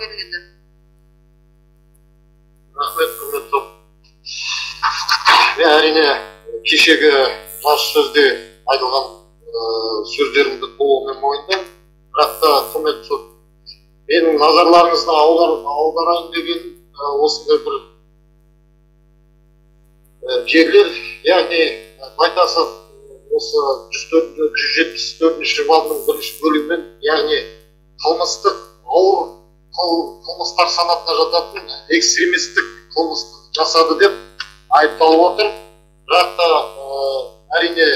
бергенде. Рахмет, құрметті. Мен әрине кешегі жас сөзде айтылған сөздерімді толығымен мойындаймын. Бірақ та құрметті сот, менің назарларыңызды аударайын деген осындай бір жерлер, яғни Байтасов осы 174-ші бабының 1-ші бөлігімен, яғни қылмыстық ауыр қылмыстар санатына жататын экстремистік қылмысты жасады деп айыпталып отыр. Бірақ та әрине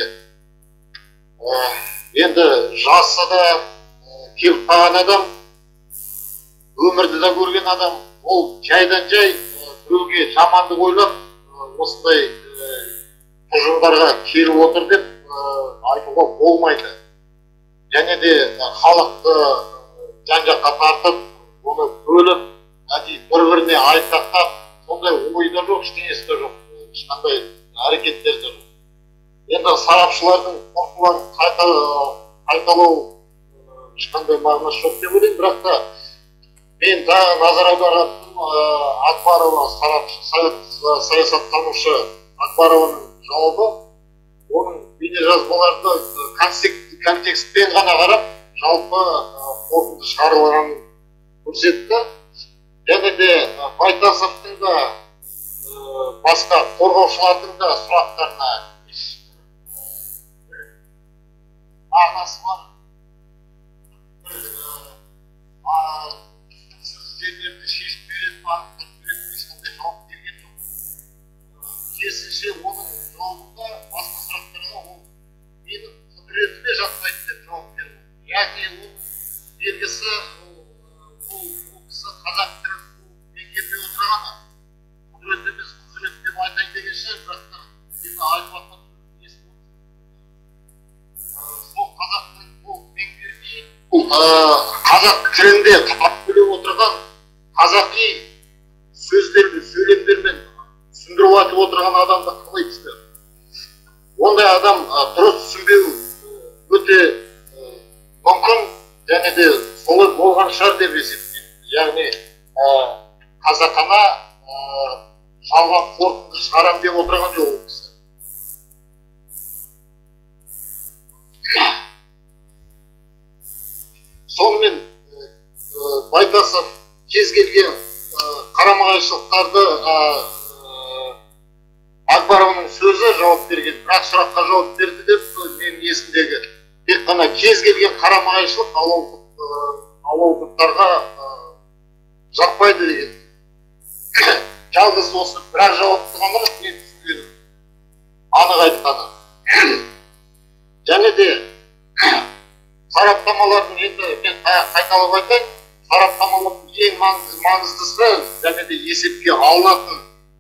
енді жасы да келіп қалған адам, өмірді да көрген адам, ол жайдан жай біреуге жамандық ойлап осындай тұжырымдарға келіп отыр деп айтуға болмайды. Және де халықты жан-жаққа тартып, оны бөліп, бір-біріне айтақтап, сондай ойда жоқ, ештеңесі де жоқ, ешқандай әрекеттер де жоқ. Енді сарапшылардың қорытындыларын қайталау ешқандай мағынасы жоқ деп ойлаймын. Бірақ та мен тағы назар аударатын Акбарова сарапшы, саясаттанушы Акбарованың жауабы, оның бейнежазбаларды контекстпен ғана қарап, жалпы қорытынды шығарылғанын көрсетті. Және де Байтасовтың да басқа қорғаушылардың да сұрақтарына мағынасы бар. Жерлерді шешіп беретін, анықтап беретін ешқандай жауап берген жоқ. Керісінше оның жауабында басқа сұрақтарға ол менің құдіретіме жатпайды деп жауап берді. Яғни оның белгісі бұл кісі қазақ тілін меңгермей отырғаны. Құдірет емес, құзырет деп айтайын деген шығар, бірақ та енді айтып жатқан сол қазақ тілін бұл меңгермей, қазақ тілінде тап біліп отырған қазақи сөздерді, сөйлемдермен түсіндіріп айтып отырған адамды қалай түсінеді? Ондай адам дұрыс түсінбеу өте мүмкін, және де солай болған шығар деп есептеймін. Яғни қазақана жалған қорытынды шығарам деп отырған жоқ ол кісі. Сонымен Байтасов кез келген қарама-қайшылықтарды Акбарованың сөзі жауап берген, бірақ сұраққа жауап берді деп менің есімдегі. Тек қана кез келген қарама-қайшылық алауыздықтарға жақпайды деген. Жалғыз осы бірақ жауапты ғана мен түсінгенім, анық айтқаны. Және де сараптамалардың енді мен қайталап айтайын, сараптамалардың ең маңыздысы және де есепке алынатын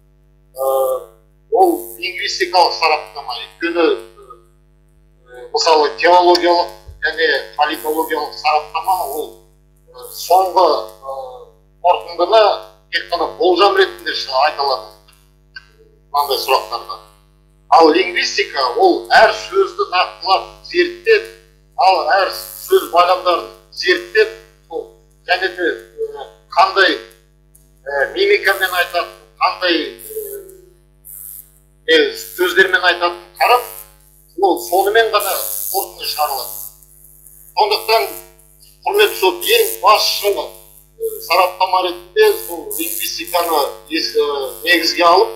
ол лингвистикалық сараптама. Өйткені мысалы теологиялық және политологиялық сараптама ол соңғы қорытындыны тек қана болжам ретінде айтылады мынандай сұрақтарда. Ал лингвистика ол әр сөзді нақтылап зерттеп, ал әр сөз байламдарын зерттеп, және де қандай мимикамен айтатын, қандай сөздермен айтатын қарап, ол сонымен ғана қорытынды шығарылады. Сондықтан құрметті сот, ең басшы сараптама ретінде сол лингвистиканы негізге алып,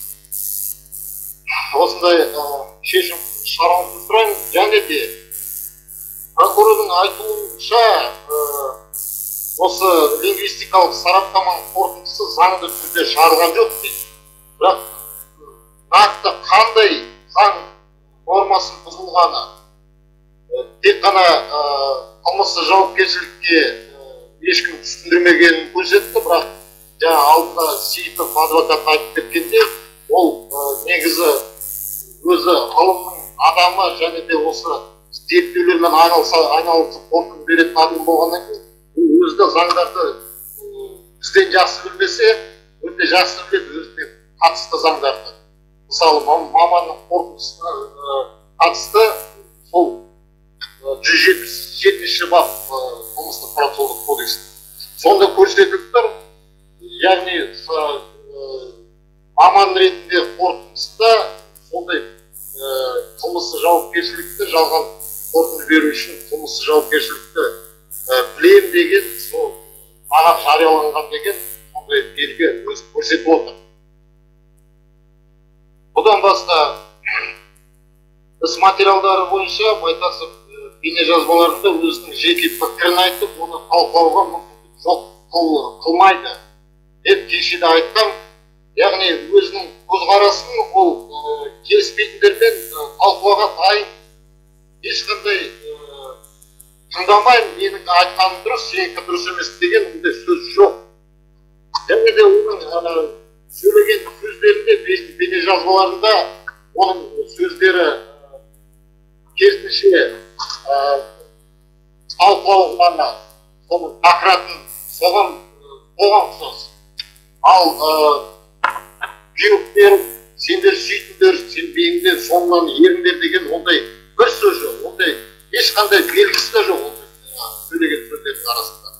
осындай шешім шығаруыңызды сұраймын. Және де прокурордың айтуынша осы лингвистикалық сараптаманың қорытындысы заңды түрде шығарылған жоқ дейді. Бірақ нақты қандай заң нормасын бұзылғаны, тек қана қылмыстық жауапкершілікке ешкім түсіндірмегенін көрсетті. Бірақ жаңа алдында Сейітов адвокат айтып кеткенде, ол негізі өзі ғылымның адамы және де осы зерттеулермен айналысып қорытынды беретін адам болғаннан кейін, өзі де заңдарды бізден жақсы білмесе, өте жақсы біледі өзіне қатысты заңдарды. Мысалы, маманның қорытындысына қатысты сол 177-ші бап қылмыстық процессуалдық кодексінде. сонда көрсетіліп тұр. Яғни маман ретінде қорытындысында сондай қылмыстық жауапкершілікті, жалған қорытынды беру үшін қылмыстық жауапкершілікті білем деген, сол маған жарияланған деген сондай белгі өзі көрсетіп отыр. Бұдан басқа іс материалдары бойынша Байтасов бейнежазбаларында өзінің жеке пікірін айтып, оны талқылауға мүмкіндік жоқ қылмайды деп кешеде айтқан. Яғни өзінің көзқарасын ол келіспейтіндермен талқылауға дайын, ешқандай тыңдамаймын, менің айтқаным дұрыс, сенікі дұрыс емес деген ондай сөз жоқ. Және де оның сөйлеген сөздерінде, бейнежазбаларында оның сөздері керісінше талқылауға соның тақыратын соған ұқсас. Ал бұйрық беріп, сендер сөйтіңдер, сен бейіңдер, соңынан еріңдер деген ондай бір сөз жоқ, ондай ешқандай белгісі де жоқ сөйлеген сөздердің арасында.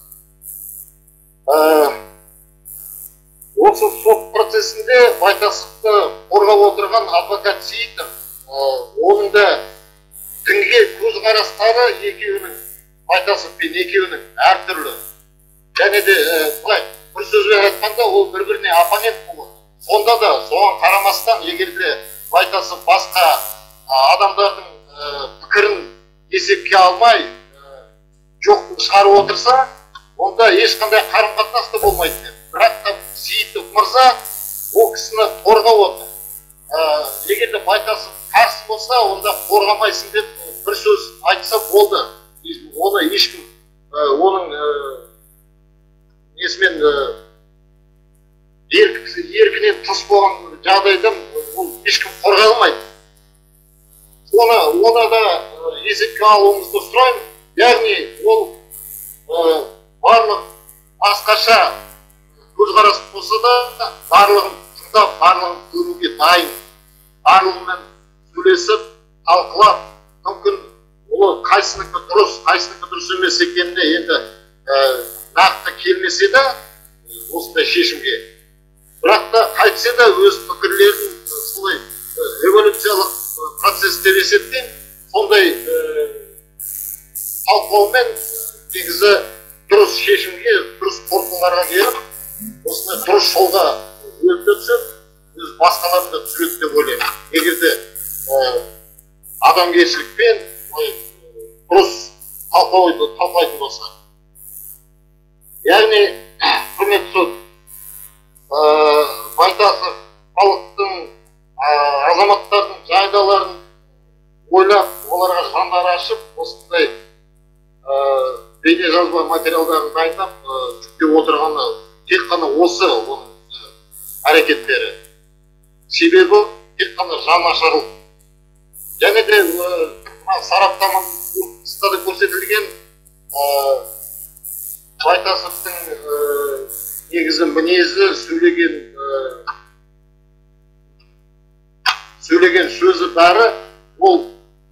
Осы сот процесінде Байтасовты қорғап отырған адвокат Сейітов, оның да дінге көзқарастары екеуінің, Байтасов пен екеуінің әртүрлі. Және де бір сөзбен айтқанда ол бір-біріне оппонент болады. Сонда да соған қарамастан, егерде Байтасов басқа адамдардың пікірін есепке алмай жоқты шығарып отырса, онда ешқандай қарым-қатынас та болмайды. Бірақ та Сейітов мырза ол кісіні қорғап отыр. Егерде Байтасов қарсы болса, онда қорғамайсың деп бір сөз айтса болды. Оны ешкім оның несімен еркінен тыс болған жағдайда ол ешкім қорғай алмайды. Оны да есепке алуыңызды сұраймын. Яғни ол барлық басқаша көзқарас болса да барлығын тыңдап, барлығын көруге дайын, барлығымен сөйлесіп, талқылап, мүмкін ол қайсыныкі дұрыс, қайсыныкі дұрыс емес екеніне енді нақты келмесе де осындай шешімге. Бірақ та қайтсе де өз пікірлерін солай эволюциялық процестер есептен сондай талқылаумен негізі дұрыс шешімге, дұрыс қорытындыларға келіп, осындай дұрыс жолға өтіп, өз басқаларын да түсіреді деп ойлаймын. Егерде адамгершілікпен дұрыс талқылайтын болса. Яғни, құрметті сот, Байтасов халықтың, азаматтардың жағдайларын ойлап, оларға жандары ашып, осындай бейнежазба материалдарын дайындап жүктеп отырғаны тек қана осы оның әрекеттері. Себебі тек қана жанашырлық. Және де сараптаманың қорытындысында көрсетілген Байтасовтың негізі мінезі, сөйлеген сөзі бәрі ол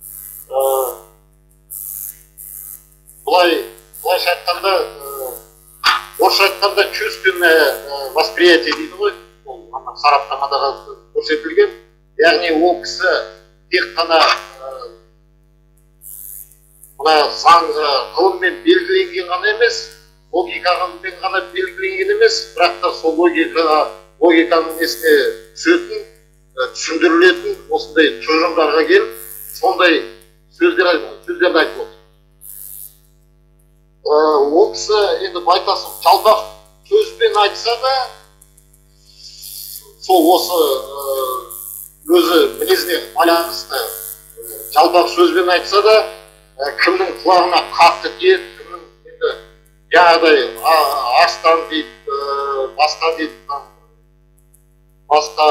былайша айтқанда, орысша айтқанда чувственное восприятие дейді ғой, ол сараптамадағы көрсетілген. Яғни ол кісі тек қана мына заң ғылыммен белгіленген ғана емес, логикамен ғана белгіленген емес, бірақ та сол логиканың несіне түсетін, түсіндірілетін осындай тұжырымдарға келіп, сондай сөздерді айтып отыр. Ол кісі енді Байтасов жалпақ сөзбен айтса да, сол осы өзі мінезіне байланысты жалпақ сөзбен айтса да, кімнің құлағына қатты тиеді, кімнің енді жаңағыдай астан дейді, басқа дейді, басқа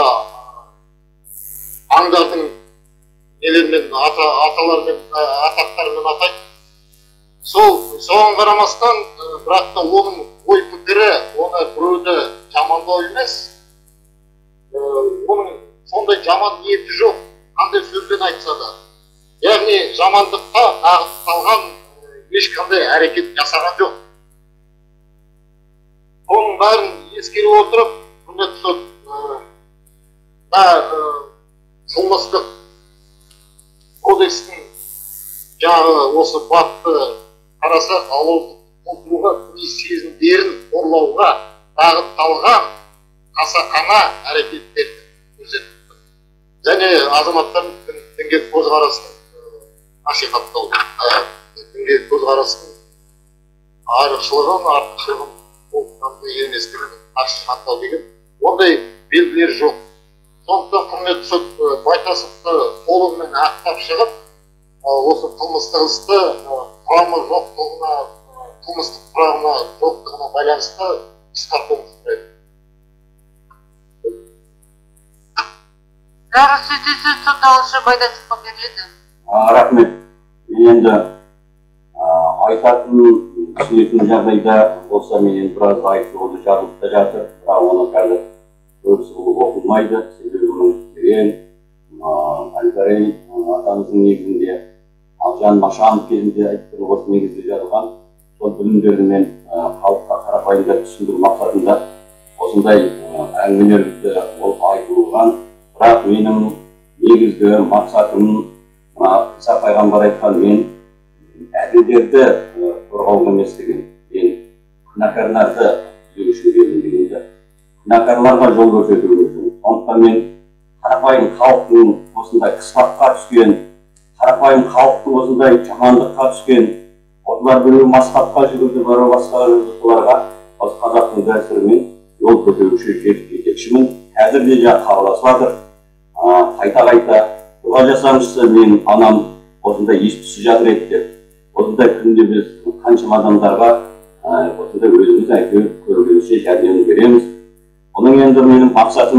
аңдардың нелермен, аталармен, атақтармен атайды. Соған қарамастан, бірақ та оның ой пікірі, оны біреуді жамандау емес, оның сондай жаман ниеті жоқ, қандай сөзбен айтса да. Яғни жамандыққа бағытталған ешқандай әрекет жасаған жоқ. Оның бәрін ескере отырып, құрметті сот, қылмыстық кодекстің жаңағы осы бапты қарасақ, алауыздық тудыруға, діни сезімдерін қорлауға бағытталған қасақана әрекеттерді көрсетті. Және азаматтардың дінге көзқарасын насихаттау, дінге көзқарастың айрықшылығын, артықшылығын толыққанды еместігін насихаттау деген ондай белгілер жоқ. Сондықтан құрметті сот, Байтасовты толығымен ақтап шығып, осы қылмыстық істі құрамы жоқтығына, қылмыстық құрамына жоқтығына байланысты қысқартуымыз керек. Жағы сөз сотталушы Байтасовқа беріледі. Рахмет. Енді айтатын түсінетін жағдайда болса, мен біраз айтылуды жазылыпта жатыр, бірақ оны қазір көбісі оқылмайды. Себебі оның терең, Әл-Фараби атамыздың негізінде, Алжан Машанов кезінде айтқан осы негізде жазылған, сол білімдерді мен халыққа қарапайымда түсіндіру мақсатында осындай әңгімелерді ол айтылған. Бірақ менің негізгі мақсатым, Иса пайғамбар айтқан, мен әділдерді қорғау еместігін, мен күнәкарларды түзеу үшін келдім дегенді, күнәкарларға жол көрсету үшін. Сондықтан мен қарапайым халықтың осындай қыспаққа түскен, қарапайым халықтың осындай жамандыққа түскен, олар біреу масхабқа жүгірді, біреу басқаға жүрді, соларға осы қазақтың дәстүрімен жол көтеруші жетекшімін. Қазір де жаңа хабарласып жатыр, қайта-қайта дұға жасаңызшы, мен анам осындай ес-түссіз жатыр еді деп. Осындай күнде біз қаншама адамдарға осындай өзіміз әйтеуір көргенше жәрдем береміз. Оның енді менің мақсатым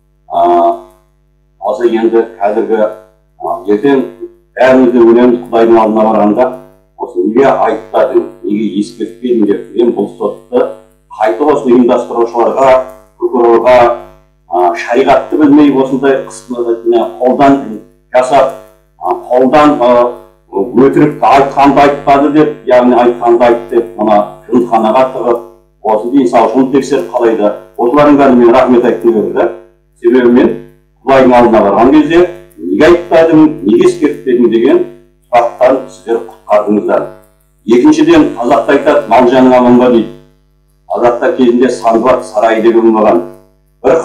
осы енді қазіргі ертең бәрімізде өлеміз Құдайдың алдына барғанда, осы неге айтпадың, неге ескертпедің деп, мен бұл сотты қайта осы ұйымдастырушыларға, прокурорға, шариғатты білмей осындай қолдан жасап, қолдан өтірік айтқанды айтпады деп, яғни айтқанды айтты деп, мына жындыханаға тығып, осы денсаулығын тексеріп қалайды. Осылардың бәрін мен рахмет айтқым келеді. Себебі мен Құдайдың алдына барған кезде неге айтпадың, неге ескертпедің деген сұрақтан сіздер құтқардыңыздар. Екіншіден, қазақта айтады, мал жаның аман ба дейді. Қазақта кезінде Сандуат сарайы деген болған. Бір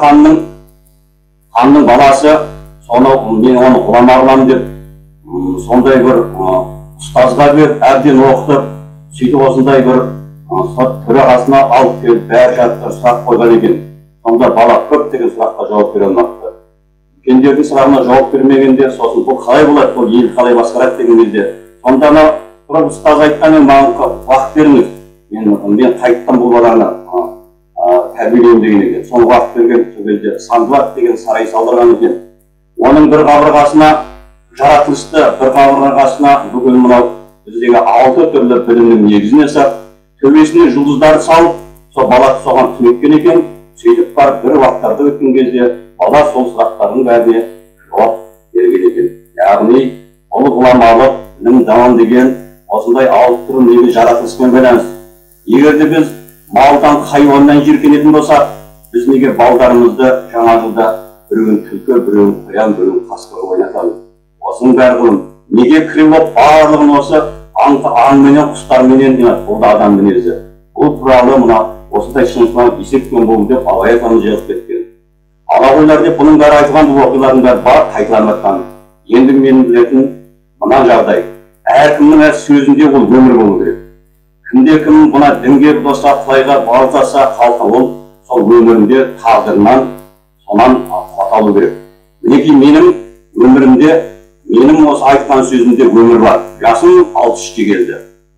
ханның баласы, соны мен оны ғұлама қыламын деп, сондай бір ұстазға беріп, әбден оқытып, сөйтіп осындай бір сот төрағасына алып келіп, бәрі жатыр сұрақ қойған екен. Сонда бала көптеген сұраққа жауап бере алмапты. Үлкендердің сұрағына жауап бермегенде, сосын бұл қалай болады, бұл ел қалай басқарады деген кезде, сонда тұрып ұстаз айтқанмен маған уақыт беріңіз, мен қайттым бұл баланы тәрбиелеймін деген екен. Соны уақыт берген сол кезде Сандуат деген сарай салдырған екен. Оның бір қабырғасына жаратылысты, бір қабырғасына бүгін мынау біздегі 6 түрлі білімнің негізін жасап, төбесіне жұлдыздарды салып, сол бала соған түнеккен екен. Сөйтіп барып бір уақыттарды өткен кезде бала сол сұрақтардың бәріне жауап берген екен. Яғни ұлы ғұламалық білім даман деген осындай 6 түрі неге жаратылыспен байланысты. Егер де біз малдан, хайуаннан жиіркенетін болсақ, біз неге балдарымызды жаңа жылда біреуін түлкі, біреуін қоян, біреуін қасқыр ойнатамыз. Осының бәрі ғылым. Неге кіріп барлығын осы аңменен, құстарменен бұл да адам мінезі. Бұл туралы мына осындай шыншылан есепкен болу деп Абай атамыз жазып кеткен. Ала ойлар деп бұның бәрі айтылған бұл оқиғалардың бәрі бар қайталанбастан. Енді менің білетін мына жағдай. Әркімнің әр сөзінде ол өмір болу керек. Кімде-кім бұна дінге доса, құдайға бауыздаса, қалқа ол сол өмірінде тағдырынан сонан қаталу керек. Мінекей менің өмірімде, менің осы айтқан сөзімде өмір бар. Жасым 63-ке келді.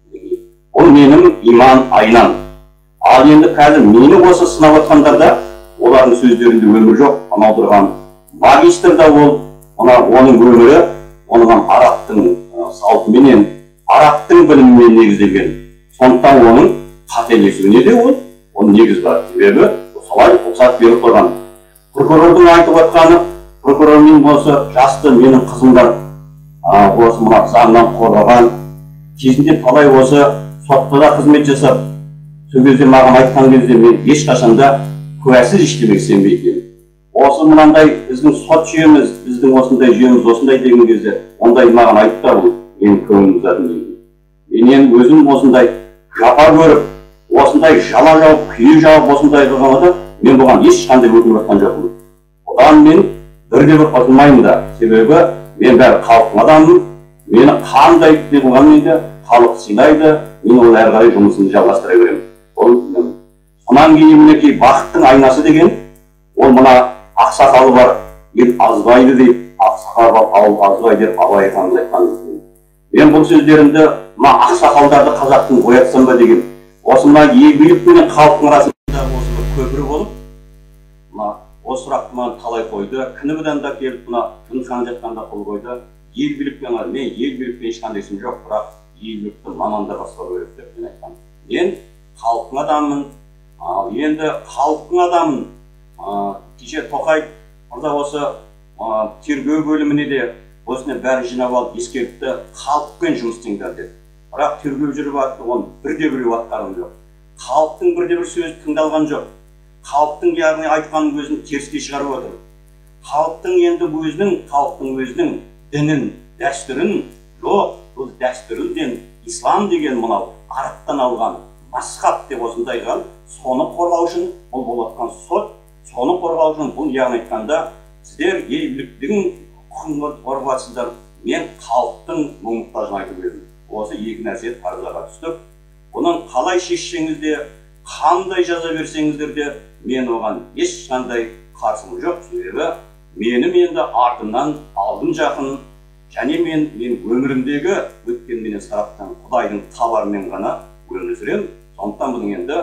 Ол менің иман айнам. Ал енді қазір мені осы сынап отқандарда олардың сөздерінде өмір жоқ. Анау тұрған магистрда оның өмірі, оның арабтың салтыменен, арабтың білімімен негізделген. Сондықтан оның қателесуіне де оның негіз бар. Себебі солай рұқсат беріп қойған. Прокурордың айтып отқаны, прокурор мен осы жасты менің қызымдар осы мына заңнан қорғаған, кезінде талай осы сотта да қызмет жасап, сол кезде маған айтқан кезде мен ешқашанда куәсіз ештемеге сенбейтінмін. Осы мынандай біздің сот жүйеміз, біздің осындай жүйеміз осындай деген кезде ондай маған айтты, ол менің көңілім затын дейді. Мен өзім осындай жапа көріп, осындай жала жауып, күйе жауып, осындай қылғанда мен бұған ешқандай өкініп жатқан жоқпын. Одан мен бірде-бір ұтылмаймын да, себебі мен бәрі халықтың адамымын. Мені қандай қылғанмен де халық сыйлайды, мен ол әрі қарай жұмысымды жалғастыра беремін. Ол сонан кейін мінекей бақыттың айнасы деген, ол мына ақсақалы бар, ел азбайды деп, ақсақал ауыл азбайды деп Абай атамыз айтқан. Мен бұл сөздерімді мына ақсақалдарды қазақтың оятсам ба деген, осы мына ел билік пен халықтың арасында осы көпір болып, осы сұрақты маған талай қойды. Күні да келіп мына Күнхан жатқанда қол қойды. Ел билікпен, мен ел билікпен ешқандай ісім жоқ, бірақ ел билікті мамандар басқару керек деп мен айтқам. Мен халықтың адамын, енді халықтың адамын. Кеше Тоқаев мырза осы тергеу бөліміне де осыны бәрін жинап алып ескертті, халықпен жұмыс істеңдер деді. Бірақ тергеу жүріп жатты, оны бірде-біреу атқарған жоқ. Халықтың бірде-бір сөзі тыңдалған жоқ. Халықтың яғни айтқанын өзін теріске шығарып отыр. Халықтың өзінің дінін, дәстүрін, жоқ, бұл дәстүрден ислам деген мынау арабтан алған масхаб деп осындай қылған, соны қорғау үшін бұл болатқан сот, соны қорғау үшін бұл яғни айтқанда сіздер ел биліктің құқығын қорғаватсыздар, мен халықтың мұқтажын айтып едім. Осы екі нәрсе қарызаға түстік. Бұның қалай шешсеңіз де, қандай жаза берсеңіздер де, мен оған ешқандай қарсылық жоқ, себебі менің енді артымнан алдым жақын, және мен өмірімдегі өткен менен сараптан Құдайдың хабарымен ғана өмір сүремін. Сондықтан бұның енді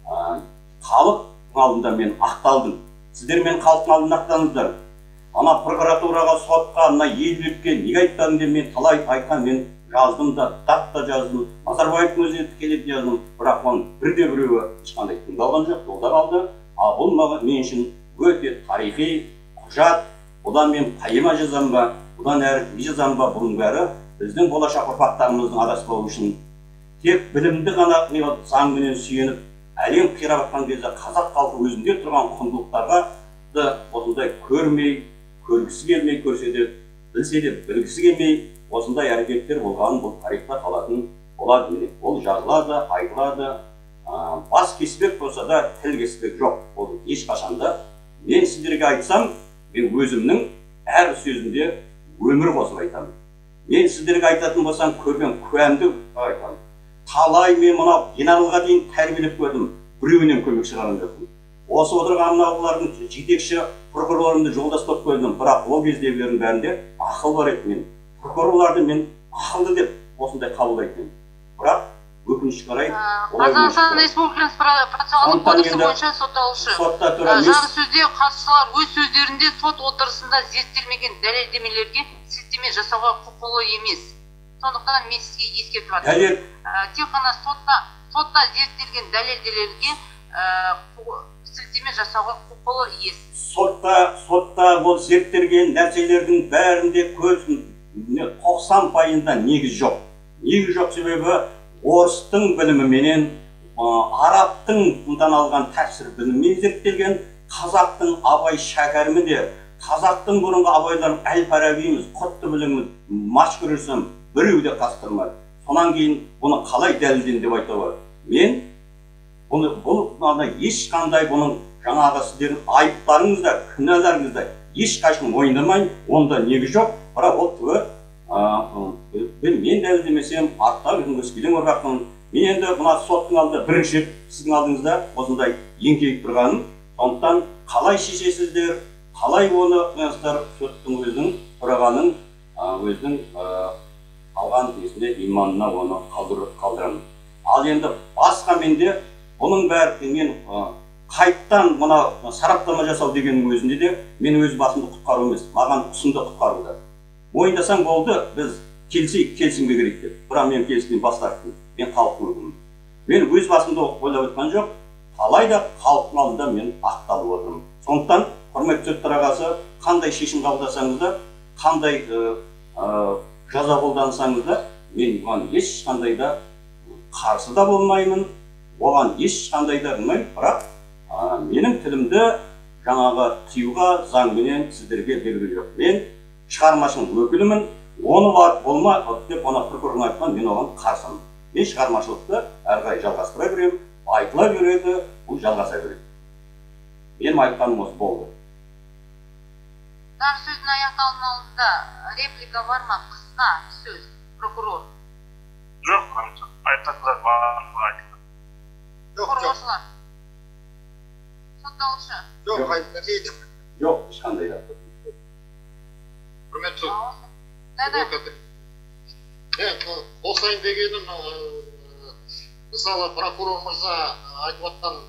халықтың алдында мен ақталдым. Сіздер мен халықтың алдында ақталыңыздар. Ана прокуратураға, сотқа, ана ел билікке неге айтпадың деп мен талай айтқан, мен жаздым да, дат та жаздым, Назарбаевтың өзіне тікелей жаздым, бірақ оның бірде-біреуі ешқандай тыңдалған жоқ, жолда қалды. Ал бұл маған мен үшін өте тарихи құжат. Одан мен поэма жазам ба, одан әрі не жазам ба, бұның бәрі біздің болашақ ұрпақтарымыздың адаспауы үшін. Тек білімді ғана заңменен сүйеніп, әлем қирап жатқан кезде қазақ халқы өзінде тұрған құндылықтарға осындай көрмей, көргісі келмей, көрсе де, білсе де білгісі келмей, осындай әрекеттер болғанын бұл тарихта қалатын болады. Ол жазылады, айтылады. Бас кеспек болса да тіл кеспек жоқ. Ол ешқашанда мен сіздерге айтсам, мен өзімнің әр сөзінде өмір қосып айтамын. Мен сіздерге айтатын болсам, көрген куәмді айтамын. Талай мен мынау генералға дейін тәрбиелеп көрдім, біреуінен көмек шығарған жоқпын. Осы отырған мынаулардың жетекші прокурорларымды жолдас болып көрдім, бірақ ол кездегілердің бәрінде ақыл бар еді. Мен прокурорларды мен ақылды деп осындай қабылдайтын. Бірақ өкінішке қарай Қазақстан Республикасы процессуалдық кодексі бойынша сотталушы жаңа сөзде қатысушылар өз сөздерінде сот отырысында зерттелмеген дәлелдемелерге сілтеме жасауға құқылы емес. Сондықтан мен сізге ескертіп жатырмын. Тек қана сотта зерттелген дәлелдемелерге сілтеме жасауға құқылы емес. Сотта бұл зерттелген нәрселердің бәрінде 90% негіз жоқ. Негіз жоқ себебі орыстың біліміменен, арабтың бұндан алған тәпсір білімімен зерттелген, қазақтың Абай шәкәрімі де, қазақтың бұрынғы Абайларын Әл-Фарабиіміз, Құтты біліміміз, Машкүрісім біреу де қастырмады. Сонан кейін бұны қалай дәлелден деп айтуға. Мен бұл ешқандай бұның жаңағы сіздердің айыптарыңызда, күнәларыңызда ешқашан мойындамайын, онда негіз жоқ. Бірақ ол түбі мен дәлелдемесем, артта өзім өскелең ұрпақтың. Мен енді мына соттың алдында бірінші сіздің алдыңызда осындай еңкейіп тұрғаным. Сондықтан қалай шешесіздер, қалай оны соттың өзінің тұрғанын, өзінің алған кезінде иманына оны қалдырамын. Ал енді басқа менде бұның бәрі мен қайттан мына сараптама жасау дегеннің өзінде де мен өз басымды құтқару емес, маған ұсынды құтқаруды. Мойындасаң болды, біз келісімге керек деп. Бірақ мен келісімнен бас тарттым. Мен халықтың өкілімін. Мен өз басымды ойлап отқан жоқ. Алайда халықтың алдында мен ақталып отырмын. Сондықтан, құрметті сот төрағасы, қандай шешім қабылдасаңыз да, қандай жаза қолдансаңыз да, мен оған ешқандай да қарсы да болмаймын. оған ешқандай да қылмаймын, бірақ менің тілімді жаңағы тыюға заңменен сіздерге белгілі. Мен шығармашылық өкілімін, оны бар болма деп ана прокурордың айтқан, мен оған қарсымын. Мен шығармашылықты әрі қарай жалғастыра беремін, айтыла береді, бұл жалғаса береді. Менің айтқаным осы болды. Зар сөздің аяқталуының алдында реплика бар ма? Қысқа сөз, прокурор. Жоқ, айтатындар барлығы айтты. Қорғаушылар. Сотталушы. Жоқ, айтпайды. Жоқ, ешқандай да. Құрметті Дәді. Қосайын дегенім, мысалы прокурор мырза айтып отқан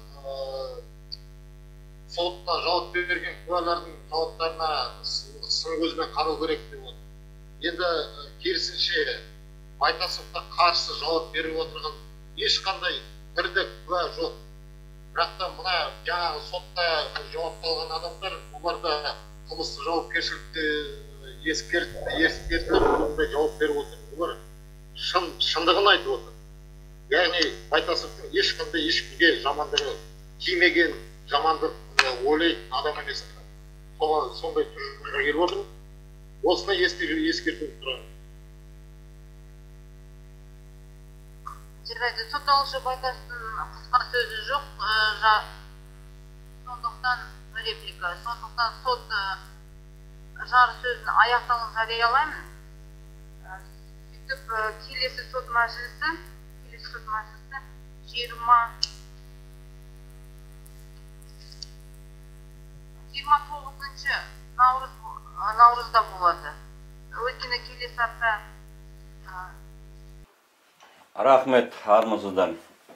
сотта жауап берген куәлардың жауаптарына сын көзбен қарау керек деп отыр. Енді керісінше Байтасовқа қарсы жауап беріп отырған ешқандай бірде куә жоқ. Бірақ та мына жаңағы сотта жауапталған адамдар, оларда қылмыстық жауапкершілікті ескертіп ондай жауап беріп отыр. Олар шындығын айтып отыр. Яғни Байтасовтың ешқандай ешкімге жамандығы тимеген, жамандық ойлайтын адам емес. Сондай түрге келіп отыр. Осыны ескертіп тұрады. Жарайды, сотталушы Байтасовтың қысқа сөзі жоқ, сондықтан реплика, сондықтан сот жар сөзін аяқталуын жариялаймын. Сөйтіп келесі сот мәжілісі 29 наурызда болады. Өйткені келесі апта. Рахмет, армысыздар.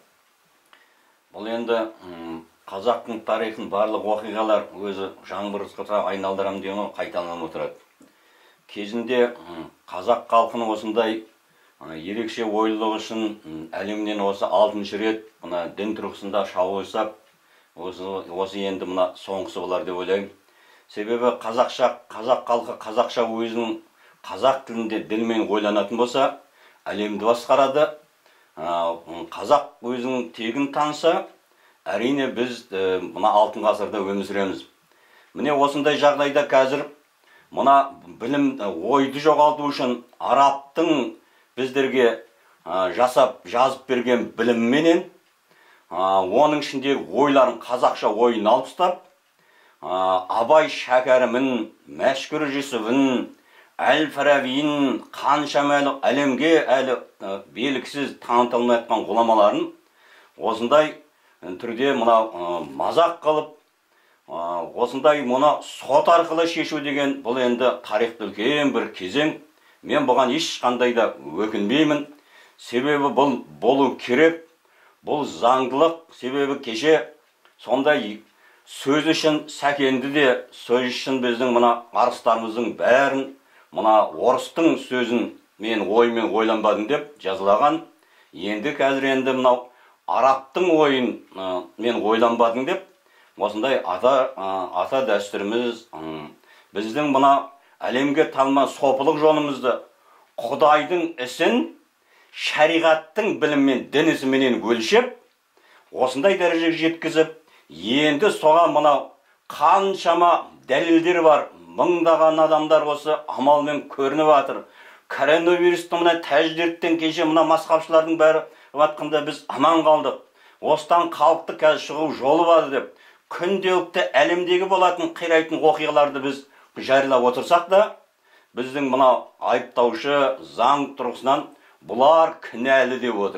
Бұл енді қазақтың тарихын барлық оқиғалар өзі жаңбырсқа айналдырам деген қайталанып отырады. Кезінде қазақ халқының осындай ерекше ойлылығы үшін әлемнен осы 6-шы рет мына дін тұрғысында шабуыл жасап, осы енді мына соңғысы болар деп ойлаймын. Себебі қазақ халқы қазақша өзінің қазақ тілінде ділмен ойланатын болса, әлемді басқарады. Қазақ өзінің тегін таныса, әрине біз мына алтын ғасырда өмір сүреміз. Міне осындай жағдайда қазір мына білім ойды жоғалту үшін арабтың біздерге жазып берген білімменен оның ішіндегі ойларын қазақша ойын алып тастап, Абай Шәкәрімін, Мәшһүр Жүсіпін, Әл-Фарабиін қаншама әлемге әлі белгісіз танытылмай жатқан ғұламаларын осындай түрде мына мазақ қылып, осындай мұны сот арқылы шешу деген бұл енді тарихта үлкен бір кезең. Мен бұған ешқандай да өкінбеймін. Себебі бұл болу керек, бұл заңдылық. Себебі кеше сондай сөз үшін Сәкенді де, сөз үшін біздің мына арыстарымыздың бәрін, мына орыстың сөзін мен оймен ойланбадым деп жазылаған. Енді қазір енді мынау арабтың ойын мен ойланбадым деп, осындай ата дәстүріміз, біздің мына әлемге танылған сопылық жолымызды Құдайдың ісін шариғаттың біліммен, дін ісіменен өлшеп, осындай дәрежеге жеткізіп, енді соған мына қаншама дәлелдер бар, мыңдаған адамдар осы амалмен көрініп жатыр. Коронавирустың мына тәждерттен кеше мына масқапшылардың бәрі жатқанда біз аман қалдық. Осыдан халықты қазір шығу жолы бар деп, күнделікті әлемдегі болатын қирайтын оқиғаларды біз жариялап отырсақ да, біздің мына айыптаушы заң тұрғысынан бұлар кінәлі деп отыр.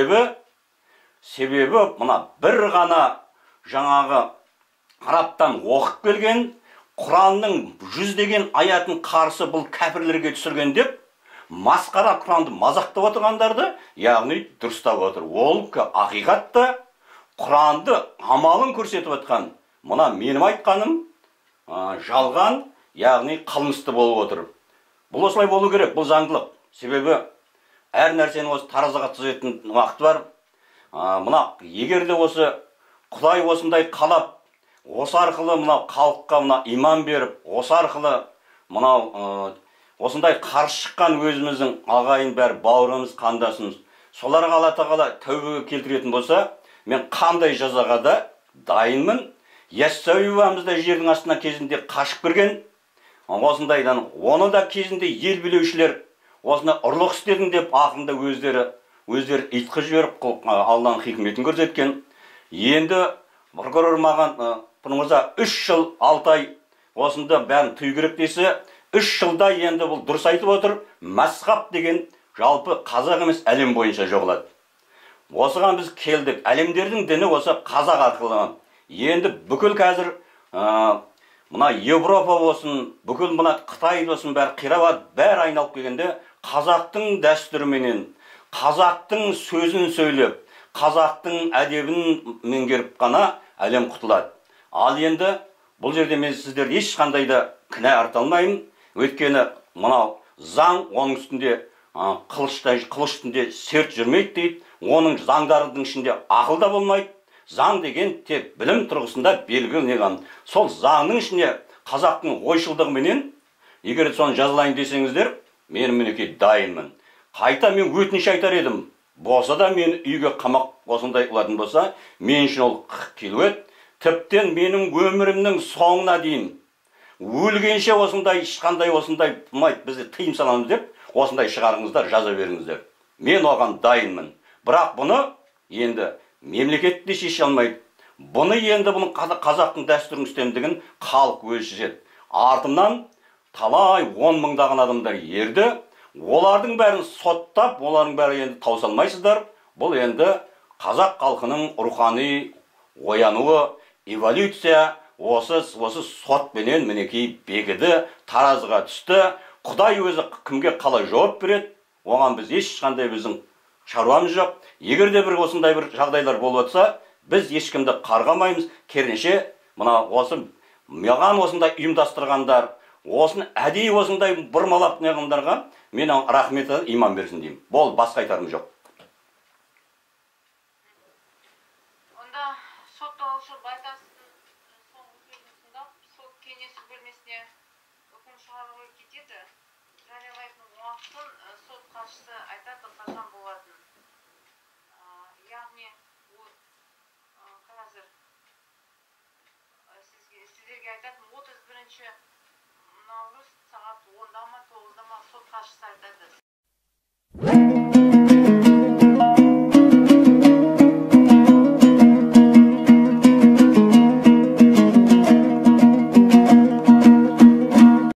Себебі мына бір ғана жаңағы арабтан оқып келген, Құранның 100 аятын қарсы бұл кәпірлерге түсірген деп, масқара Құранды мазақтап отырғандарды, яғни дұрыстап отыр. Ол ақиқатта Құранды амалын көрсетіп отқан. Мына менің айтқаным жалған, яғни қылмысты болып отыр. Бұл осылай болу керек, бұл заңдылық. Себебі әр нәрсені осы таразыға түзетін уақыт бар. Мына егерде осы Құдай осындай қалап, осы арқылы мына халыққа мына иман беріп, осы арқылы мына осындай қарсы шыққан өзіміздің ағайын бәрі бауырымыз, қандасымыз, соларға Алла тағала тәубеге келтіретін болса, мен қандай жазаға да дайынмын. Яссауи бабамыз да жердің астына кезінде қашып кірген. Осындайдан оны да кезінде ел билеушілер осында ұрлық істедің деп ақырында өздері итқы жіберіп Алланың хикметін көрсеткен. Енді прокурор маған мырза 3 жыл 6 ай осында бәрін тыю керек десе, 3 жылда енді бұл дұрыс айтып отыр, мәсхаб деген жалпы қазақ емес әлем бойынша жоғалады. Осыған біз келдік. Әлемдердің діні осы қазақ арқылы. Енді бүкіл қазір мына Европа болсын, бүкіл мына Қытай болсын, бәрі қирап, бәрі айналып келгенде қазақтың дәстүріменен, қазақтың сөзін сөйлеп, қазақтың әдебін меңгеріп қана әлем құтылады. Ал енді бұл жерде мен сіздер ешқандай да кінә арта алмаймын. Өйткені мынау заң оның үстінде қылыш үстінде серт жүрмейді дейді. Оның заңдарының ішінде ақыл да болмайды. Заң деген тек білім тұрғысында белгіленген. Сол заңның ішіне қазақтың ойшылдығыменен егер соны жазылайын десеңіздер, мен мінекей дайынмын. Қайта мен өтініш айтар едім. Болса да мен үйге қамақ осындай қылатын болса, мен үшін ол келует. Тіптен менің өмірімнің соңына дейін өлгенше осындай ешқандай осындай бізді тыйым саламыз деп, осындай шығарыңыздар, жаза беріңіздер. Мен оған дайынмын. Бірақ бұны енді мемлекет те шеше алмайды. Бұны енді бұның қазақтың дәстүрінің үстемдігін халық өзі шешеді. Артымнан талай 10 мыңдаған адамдар ерді. Олардың бәрін соттап, олардың бәрі енді таусалмайсыздар. Бұл енді қазақ халқының рухани оянуы, эволюция осы сотпенен мінекей бекіді, таразыға түсті. Құдай өзі кімге қалай жауап береді, оған біз ешқандай біздің шаруамыз жоқ. Егер де бір осындай бір жағдайлар болып жатса, біз ешкімді қарғамаймыз. Керісінше мына маған осындай ұйымдастырғандар, осын әдейі осындай бұрмалап неғымдарға мен рахметі иман берсін деймін. Бол, басқа айтарым жоқ. Онда сотталушы Байтастың соңғы сөзін тыңдап, сот кеңесі бөлмесіне үкім шығаруға кетеді. Жариялайтын уақытын сот хатшысы айтады, қашан болатынын. Яғни қазір сіздерге айтатын 31 наурыз сағат 10-да ма 9-да ма сот хатшысы айтады.